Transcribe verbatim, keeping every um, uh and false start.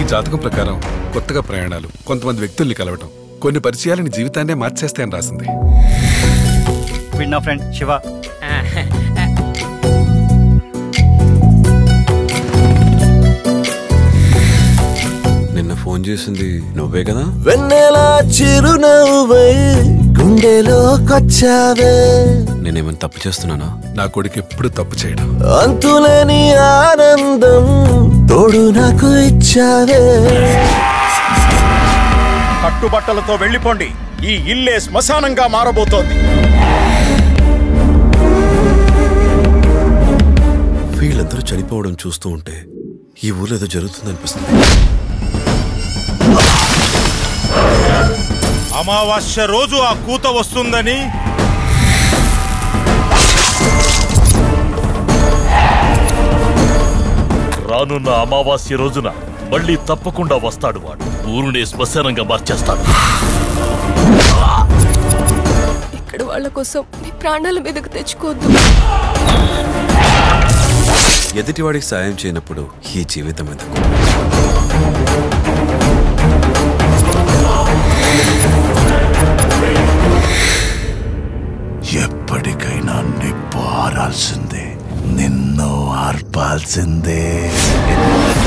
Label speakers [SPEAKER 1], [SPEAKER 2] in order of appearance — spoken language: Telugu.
[SPEAKER 1] జాతకం ప్రకారం కొత్తగా ప్రయాణాలు, కొంతమంది వ్యక్తుల్ని కలవటం, కొన్ని పరిచయాలని జీవితాన్నే మార్చేస్తాయని రాసింది.
[SPEAKER 2] వీడు నా ఫ్రెండ్ శివ.
[SPEAKER 3] నిన్న ఫోన్ చేసింది నువ్వే కదా?
[SPEAKER 4] వెన్నెలా చిరునవ్వై గుండెలోకొచ్చావే.
[SPEAKER 3] నేనేమైనా తప్పు చేస్తున్నానా?
[SPEAKER 1] నా కొడుకు ఎప్పుడు తప్పు చేయడం.
[SPEAKER 4] అంతులేని ఆనందం తోడు నాకు ఇచ్చావే.
[SPEAKER 5] కట్టుబట్టలతో వెళ్ళిపోండి, ఈ ఇల్లే శ్మశానంగా మారబోతోంది.
[SPEAKER 3] వీళ్ళందరూ చనిపోవడం చూస్తూ ఉంటే ఈ ఊర్లో ఏదో జరుగుతుందనిపిస్తుంది.
[SPEAKER 5] అమావాస్య రోజు ఆ కూత వస్తుందని
[SPEAKER 6] రానున్న అమావాస్య రోజున మళ్ళీ తప్పకుండా వస్తాడు. వాడు ఊరునే శ్మశానంగా మార్చేస్తాడు.
[SPEAKER 7] ఇక్కడ వాళ్ళ కోసం నీ ప్రాణాల మీదకు తెచ్చుకోవద్దు.
[SPEAKER 3] ఎదుటివాడికి సాయం చేయనప్పుడు ఈ జీవితం ఎందుకు?
[SPEAKER 4] ఎప్పటికైనా నిప్పు ఆరాల్సిందే, నిన్ను ఆర్పాల్సిందే.